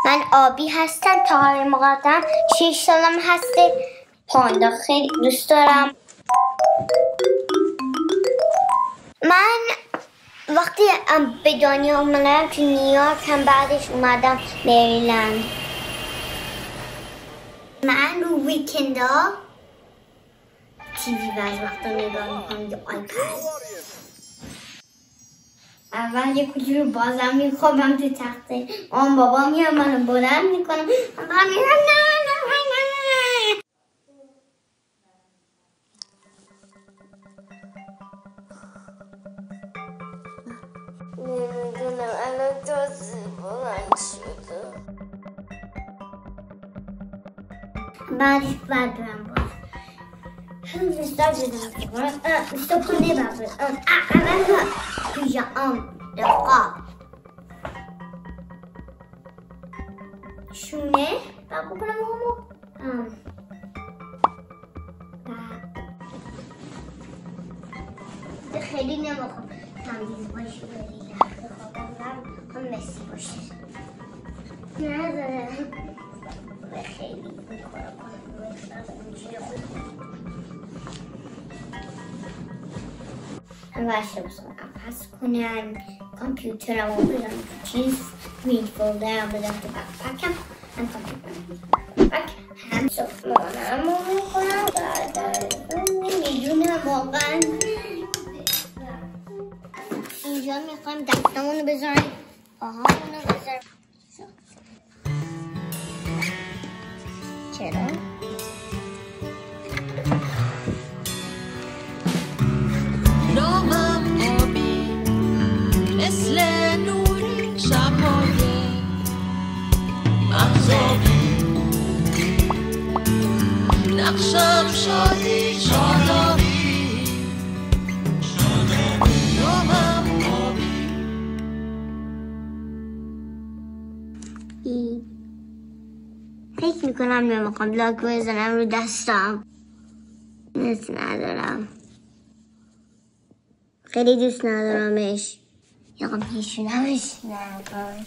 من آبی هستم، تا حال مقدم 6 سالم هسته. پاندا خیلی دوست دارم. من وقتی به دنیا اومدم تو نیویورک، هم بعدش اومدم مریلند. من رو ویکندا تیوی بعض وقتا نگاه میکنم یا آیپد. اول یه کوچولو بازم میخوابم تو تخته، بابا میام منو بلند میکنم، من میرم نه. نمیدونم الان تازه بلند شده. بعدش باید برم باز. استوپانه بابر. اول پیجام دقا. شونه بابا کنم همو. خیلی نمیخوام تمیز باشه، ولی بخوابم هم مسی باشه. نداره خیلی بکارم باشه بسیم عوض کنم. کامپیوترم رو بزنم تو چیز وید فولدرم بزنم تو بکپکم. هم کامپیوترم بک هم سفرانم رو میکنم. نمیدونم واقعا اینجا میخوایم دستمون رو بذارم، پاهامون رو بذارم. چرا؟ رامم آبی مثل نور شب‌های مغزابی، نقشم شادی شادابی، رامم آبی. فکر میکنم نمیخوام لاک بزنم رو دستم. دوست ندارم، خیلی دوست ندارمش. یکم پیشونمش نکنم.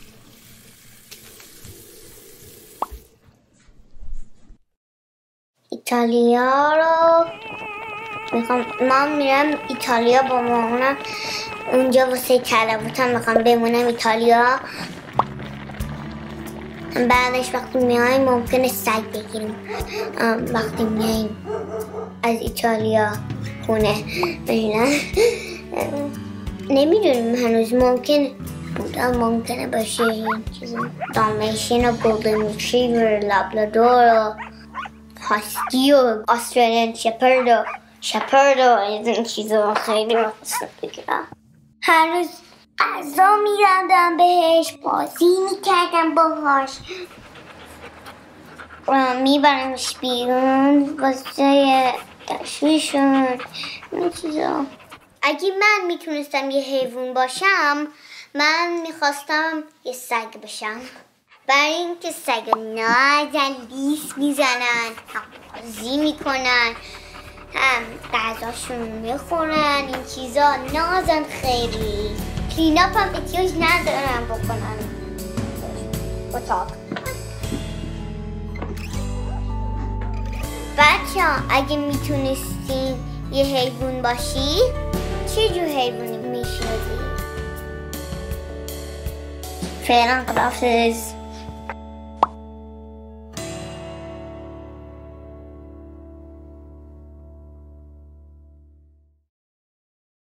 ایتالیا رو میخوام، من میرم ایتالیا با مامانم اونجا واسه تلوتم میخوام بمونم ایتالیا. بعدش وقتی میایم ممکنه سگ بگیریم. وقتی میایم از ایتالیا خونه ببینم نمیدونیم هنوز، ممکنه باشه این چیزی دالمیشن و گلدن ریتریور، لابرادور و هاسکی و استرالیان شپرد و این چیزا خیلی مقصد بگیرم. هر روز غذا می‌دادم بهش، بازی میکردم باهاش، میبرمش بیرون واسه تشویشون این چیزا. اگه من میتونستم یه حیوان باشم، من میخواستم یه سگ باشم، برای اینکه سگ نازن لیس میزنن، بازی میکنن، هم غذاشون میخورن، این چیزا نازن خیلی. کلیناپ هم احتیاج ندارن بکنن اتاق. بچه ها اگه میتونستین یه حیوان باشی، چه جور حیوانی میشدی؟ فعلا خداحافظ.